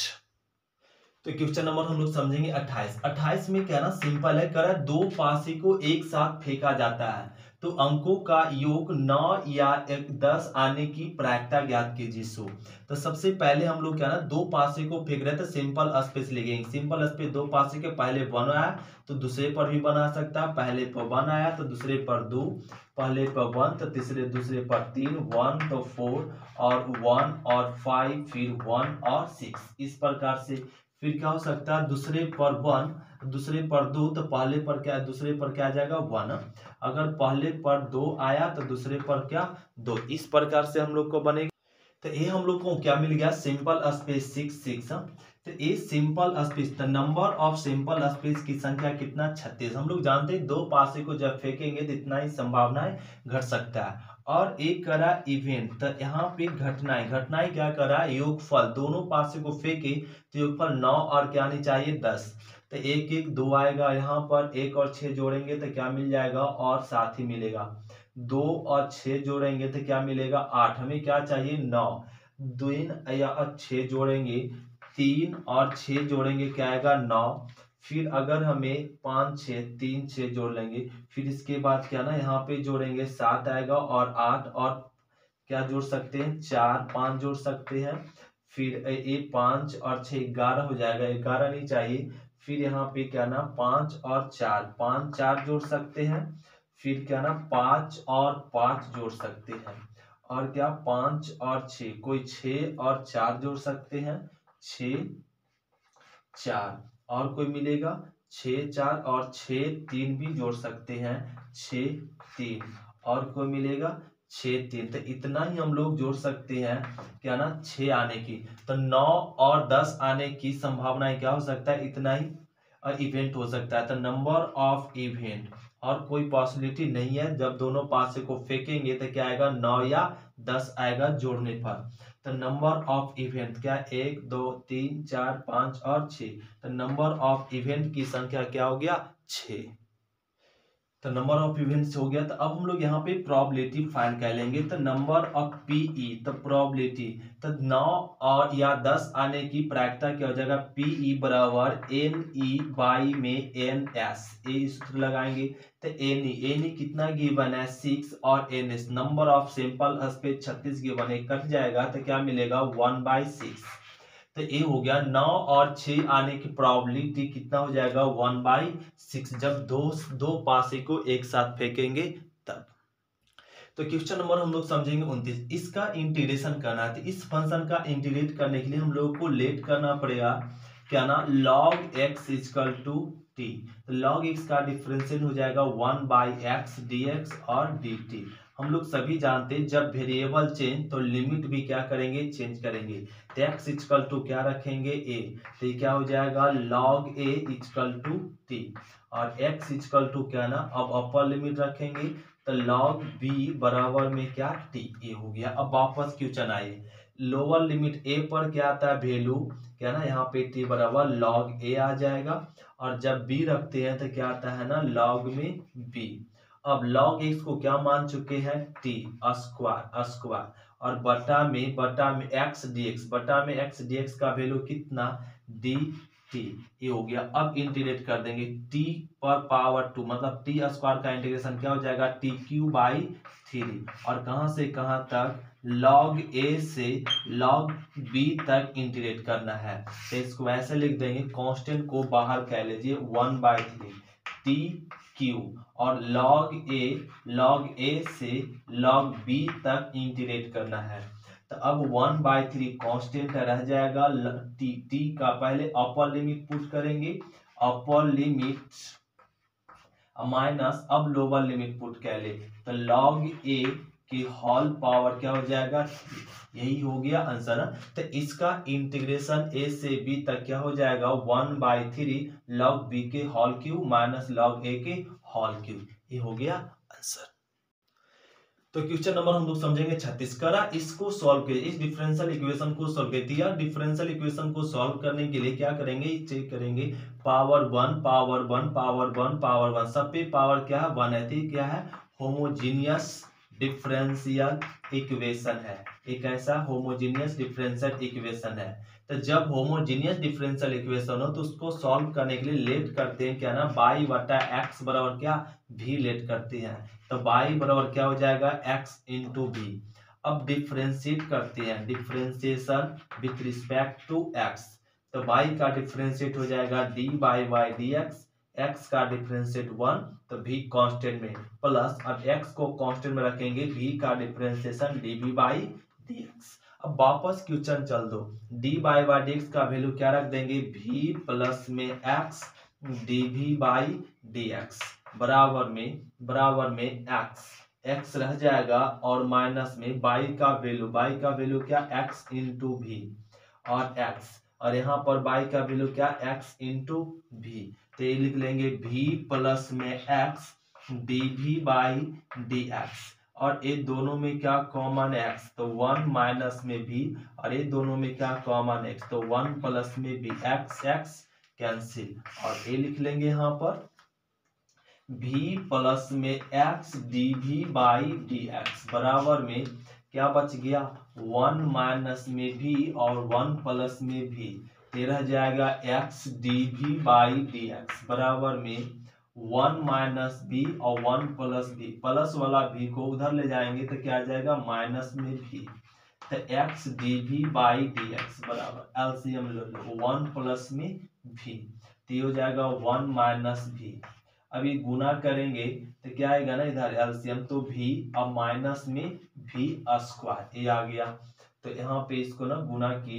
तो क्वेश्चन नंबर हम लोग समझेंगे अट्ठाईस। अट्ठाईस में क्या ना सिंपल है, कह रहा है दो पासे को एक साथ फेंका जाता है तो अंकों का योग नौ या एक दस आने की प्रायिकता ज्ञात कीजिए। सो तो सबसे पहले हम लोग क्या ना दो पासे को फेंक रहे थे, सिंपल स्पेस लेंगे। सिंपल स्पेस दो पासे के पहले वन आया तो दूसरे पर भी बना सकता है, पहले पर वन आया तो दूसरे पर दो, पहले पर वन तो तीसरे दूसरे पर तीन, वन तो फोर और वन और फाइव, फिर वन और सिक्स। इस प्रकार से फिर क्या हो सकता है, दूसरे पर वन, दूसरे पर दो तो पहले पर क्या, दूसरे पर क्या आ जाएगा वन, अगर पहले पर दो आया तो दूसरे पर क्या दो। इस प्रकार से हम लोग को बनेगा। तो ये हम लोग को क्या मिल गया, सिंपल स्पेस सिक्स सिक्स। तो ये सिंपल स्पेस, तो नंबर ऑफ सिंपल स्पेस की संख्या कितना, छत्तीस। हम लोग जानते हैं दो पासे को जब फेंकेंगे तो इतना ही संभावनाएं घट सकता है। और एक करा इवेंट, तो यहाँ पे घटनाएं, घटनाएं क्या करा, योगफल, दोनों पासे को फेंके तो योगफल नौ और क्या आनी चाहिए, दस। तो एक एक दो आएगा, यहाँ पर एक और छह जोड़ेंगे तो क्या मिल जाएगा, और साथ ही मिलेगा। दो और छह जोड़ेंगे तो क्या मिलेगा, आठ। हमें क्या चाहिए, नौ। तीन या छह जोड़ेंगे, तीन और छह जोड़ेंगे क्या आएगा, नौ। फिर अगर हमें पाँच छः, तीन छः जोड़ लेंगे, फिर इसके बाद क्या ना यहाँ पे जोड़ेंगे, सात आएगा, और आठ और क्या जोड़ सकते हैं, चार, पाँच जोड़ सकते हैं। फिर ये पाँच और छः ग्यारह हो जाएगा, ग्यारह नहीं चाहिए। फिर यहाँ पे क्या ना पाँच और चार, पाँच चार जोड़ सकते हैं। फिर क्या ना पाँच और पाँच जोड़ सकते हैं, और क्या पाँच और छः, कोई छः और चार जोड़ सकते हैं, छः चार, और कोई मिलेगा छः चार, और छः तीन भी जोड़ सकते हैं, छः तीन, और कोई मिलेगा छः तीन। तो इतना ही हम लोग जोड़ सकते हैं क्या ना छः आने की। तो नौ और दस आने की संभावना क्या हो सकता है, इतना ही इवेंट हो सकता है। तो नंबर ऑफ इवेंट और कोई पॉसिबिलिटी नहीं है, जब दोनों पासे को फेंकेंगे तो क्या आएगा, नौ या दस आएगा जोड़ने पर। तो नंबर ऑफ इवेंट क्या, एक दो तीन चार पाँच और छः। तो नंबर ऑफ इवेंट की संख्या क्या हो गया, छः। तो नंबर ऑफ इवेंट्स हो गया। तो अब हम लोग यहाँ पे प्रोबेबिलिटी फाइंड कर लेंगे। तो नंबर ऑफ पीई, तो प्रोबेबिलिटी, तो नौ और या दस आने की प्रायिकता क्या हो जाएगा, पीई बराबर एन ई बाई में एन एस, ये सूत्र लगाएंगे। तो एन ई, एन ई कितना गिवन है, सिक्स, और n s number of sample space छत्तीस गिवन है, कट जाएगा तो क्या मिलेगा, वन बाई सिक्स। तो ये हो गया नौ और छह आने की प्रोबेबिलिटी कितना हो जाएगा, वन बाई सिक्स, जब दो दो पासे को एक साथ फेंकेंगे तब। तो क्वेश्चन नंबर हम लोग समझेंगे उनतीस। इसका इंटीग्रेशन करना है। तो इस फंक्शन का इंटीग्रेट करने के लिए हम लोग को लेट करना पड़ेगा क्या ना, log x equal to t. तो log x का डिफरेंशियल हो जाएगा one by x d x और डी टी। हम लोग सभी जानते हैं जब वेरिएबल चेंज तो लिमिट भी क्या करेंगे, चेंज करेंगे। तो x इजकल टू क्या रखेंगे, a, तो ये क्या हो जाएगा log a equal to t, और x इजकल टू क्या ना, अब अपर लिमिट रखेंगे तो log b बराबर में क्या, t, ये हो गया। अब वापस क्वेश्चन आए, लोअर लिमिट a पर क्या आता है वैल्यू, क्या ना यहाँ पे t बराबर log a आ जाएगा, और जब b रखते हैं तो क्या आता है ना, log में b। अब log x को क्या मान चुके हैं, t स्क्वायर स्क्वायर, और बटा में बटा में x dx, बटा में x dx का वैल्यू कितना, dt, ये हो गया। अब इंटीग्रेट कर देंगे t पर पावर टू, मतलब t स्क्वायर का इंटीग्रेशन क्या हो जाएगा, टी क्यू बाई थ्री, और कहां से कहां तक, लॉग ए से लॉग बी तक इंटीग्रेट करना है। तो इसको ऐसे लिख देंगे, कांस्टेंट को बाहर कह लीजिए one by three t cube, और लॉग ए लॉग ए से लॉग बी तक इंटीग्रेट करना है। तो अब वन बाई थ्री कॉन्स्टेंट रह जाएगा, टी टी का पहले अपर लिमिट पुट करेंगे, अपर लिमिट माइनस अब लोअर लिमिट पुट कर ले, तो लॉग ए की होल पावर क्या हो जाएगा, यही हो गया आंसर। तो इसका इंटीग्रेशन ए से बी तक क्या हो जाएगा, one by three log b के whole cube minus log a के होल क्यूब, ये हो गया आंसर। तो क्वेश्चन नंबर हम लोग समझेंगे छत्तीस। करा इसको सॉल्व करिए, इस डिफरेंशियल इक्वेशन को सॉल्व करिए। दिया डिफरेंशियल इक्वेशन को सॉल्व करने के लिए क्या करेंगे, चेक करेंगे power one power one power one power one, सब पे पावर क्या है, वन है। थी क्या है, होमोजीनियस डिफरेंशियल इक्वेशन है, एक ऐसा होमोजीनियस डिफरेंशियल इक्वेशन है। तो जब होमोजीनियस डिफरेंशियल इक्वेशन हो तो उसको सॉल्व करने के लिए लेट करते हैं क्या ना, बाई बटा एक्स बराबर क्या भी लेट करते हैं। तो बाई बराबर क्या हो जाएगा, एक्स इंटू भी। अब डिफरेंशिएट करते हैं, differentiation with respect to x, तो बाई का डिफरेंशिएट हो जाएगा d y by d x, x का डिफरेंशिएट वन, तो भी कांस्टेंट में, प्लस अब एक्स को कांस्टेंट में रखेंगे, भी का differentiation d B by d x. अब वापस क्वेश्चन चल दो, d y by d x का वैल्यू क्या रख देंगे, भी प्लस में एक्स डी भी बाई डी एक्स बराबर में बराबर में एक्स, एक्स रह जाएगा, और माइनस में बाई का वैल्यू, बाई का वैल्यू क्या, एक्स इंटू भी और एक्स, और यहाँ पर बाई का वैल्यू क्या, एक्स इंटू भी। तो ये लिख लेंगे भी प्लस में एक्स डी भी बाई डी एक्स, और ये दोनों में क्या कॉमन एक्स, तो वन माइनस में भी, और ये दोनों में क्या कॉमन एक्स, तो वन प्लस में भी, एक्स एक्स कैंसिल, और ये लिख लेंगे यहाँ पर भी प्लस में एक्स डी भी बाई डी एक्स बराबर में क्या बच गया, वन माइनस में भी और वन प्लस में भी, रह जाएगा एक्स डी भी बाई डी एक्स बराबर में वन माइनस बी और वन प्लस बी, प्लस वाला भी को उधर ले जाएंगे तो क्या आ जाएगा माइनस में भी, तो एक्स डी भी बाई डी एक्स बराबर एलसीएम ले लो वन प्लस में भी, तो ये हो जाएगा वन माइनस भी। अभी गुना करेंगे तो क्या आएगा ना इधर एलसीएम, तो भी अब माइनस में भी स्क्वायर, ये आ गया। तो यहाँ पे इसको ना गुना की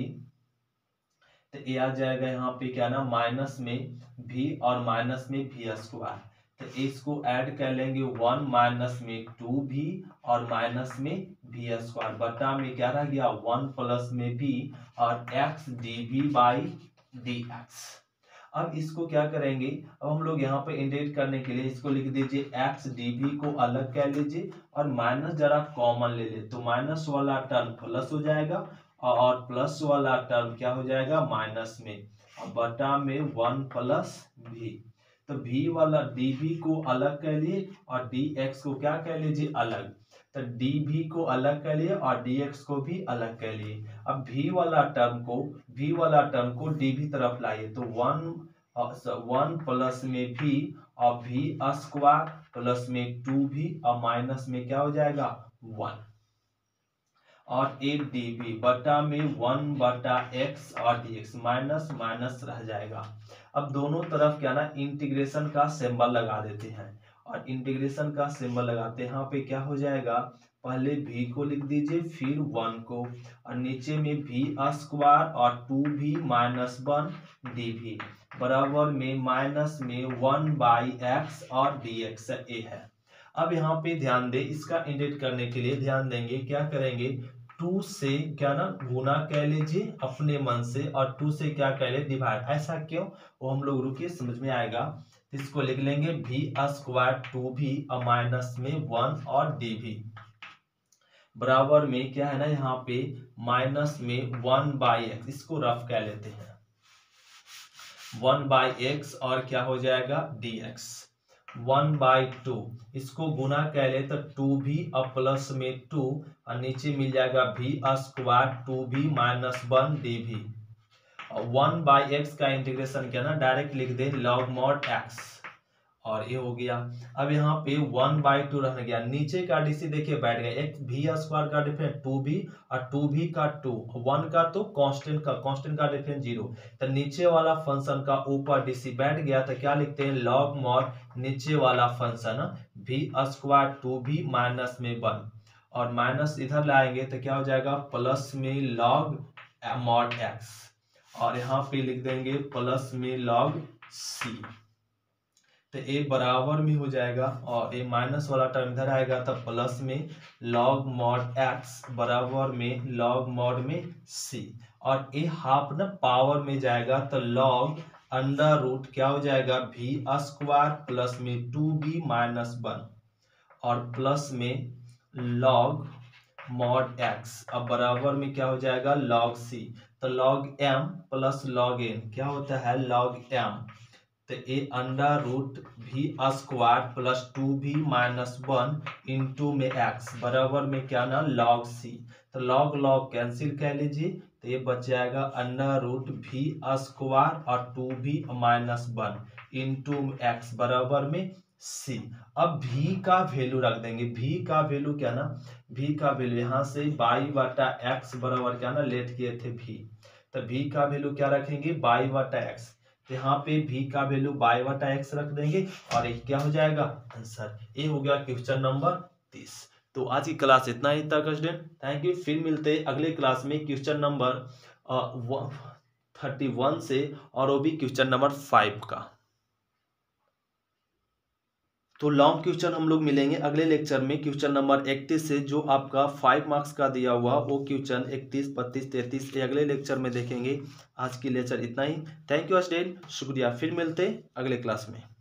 तो ये आ जाएगा यहाँ पे क्या ना माइनस में भी और माइनस में भी स्क्वायर, तो इसको ऐड कर लेंगे वन माइनस में टू भी और माइनस में भी स्क्वायर बटा में क्या रह गया वन प्लस में भी और x d B by d x. अब इसको क्या करेंगे, अब हम लोग यहाँ पे इंटीग्रेट करने के लिए इसको लिख दीजिए एक्स डी बी को अलग कर लीजिए और माइनस जरा कॉमन ले ले, तो माइनस वाला टर्म प्लस हो जाएगा और प्लस वाला टर्म क्या हो जाएगा माइनस में, और बटा में वन प्लस भी। तो भी वाला डी बी को अलग कर लिए और डी एक्स को क्या कर लीजिए अलग, तो डी भी को अलग कर लिए और डी एक्स को भी अलग कर लिए। अब भी वाला टर्म को भी वाला टर्म को डी भी तरफ लाइए, तो वन वन प्लस में भी और भी स्क्वायर प्लस में टू भी और माइनस में क्या हो जाएगा वन और एट डी बी बटा में वन बटा एक्स और डी एक्स माइनस माइनस रह जाएगा। अब दोनों तरफ क्या ना इंटीग्रेशन का सिंबल लगा देते हैं और इंटीग्रेशन का सिंबल लगाते हैं, यहाँ पे क्या हो जाएगा पहले भी को लिख दीजिए फिर वन को और नीचे में भी स्क्वायर और two v minus one d भी बराबर में माइनस में वन बाई एक्स और डी एक्स ए है। अब यहाँ पे ध्यान दे, इसका इंटीग्रेट करने के लिए ध्यान देंगे क्या करेंगे टू से क्या ना गुना कह लीजिए अपने मन से और टू से क्या कह ले डिवाइड, ऐसा क्यों वो हम लोग रुकिए समझ में आएगा। इसको लिख लेंगे भी स्क्वायर टू भी और माइनस में वन और डी भी बराबर में क्या है ना यहाँ पे माइनस में वन बाई एक्स, इसको रफ कह लेते हैं वन बाई एक्स और क्या हो जाएगा d x one by two, इसको गुना कह ले तो टू भी और प्लस में टू और नीचे मिल जाएगा v square two v minus one d v और वन बाई एक्स का इंटीग्रेशन क्या ना डायरेक्ट लिख दे लॉग मॉड एक्स और ये हो गया। अब यहाँ पे वन बाई टू रह गया, नीचे का डीसी देखिए बैठ गया, एक भी स्क्वायर का डिफरेंस टू भी और टू भी का टू, वन का तो कांस्टेंट का कांस्टेंट का डिफरेंस जीरो, तो नीचे वाला फंक्शन का ऊपर डीसी बैठ गया, तो क्या लिखते हैं लॉग मॉड नीचे वाला function v square two v minus में वन, और माइनस इधर लाएंगे तो क्या हो जाएगा प्लस में लॉग मॉड एक्स, और यहाँ पे लिख देंगे प्लस में लॉग सी, तो ए बराबर में हो जाएगा, और ए माइनस वाला टर्म इधर आएगा तो प्लस में लॉग मॉड एक्स बराबर में लॉग मॉड में सी, और ए हाफ ना पावर में जाएगा तो लॉग अंडर रूट क्या हो जाएगा भी स्क्वायर प्लस में टू बी माइनस वन, और प्लस में लॉग मॉड एक्स, अब बराबर में क्या हो जाएगा लॉग सी, तो log m plus log n क्या होता है लॉग एम, तो ए under root v square plus two v minus one into में एक्स बराबर में क्या ना लॉग सी, तो लॉग लॉग कैंसिल कर लीजिए, तो ये बच जाएगा अंडर रूट भी स्क्वायर और two v minus one into x बराबर में सी। अब भी का वैल्यू रख देंगे, भी का वैल्यू क्या ना, भी का वैल्यू यहाँ से बाई बटा एक्स बराबर क्या ना लेट किए थे भी, तो भी का वैल्यू क्या रखेंगे बाई बटा एक्स, तो यहाँ पे भी का वैल्यू बाई बटा एक्स रख देंगे, और ये क्या हो जाएगा आंसर, ये हो गया क्वेश्चन नंबर तीस। तो आज की क्लास इतना ही तक स्टूडेंट, थैंक यू। फिर मिलते हैं अगले क्लास में क्वेश्चन नंबर थर्टी वन से, और वो भी क्वेश्चन नंबर फाइव का। तो लॉन्ग क्वेश्चन हम लोग मिलेंगे अगले लेक्चर में क्वेश्चन नंबर इकतीस से, जो आपका फाइव मार्क्स का दिया हुआ वो क्वेश्चन इकतीस बत्तीस तैंतीस ये अगले लेक्चर में देखेंगे। आज की लेक्चर इतना ही, थैंक यू स्टूडेंट, शुक्रिया। फिर मिलते अगले क्लास में।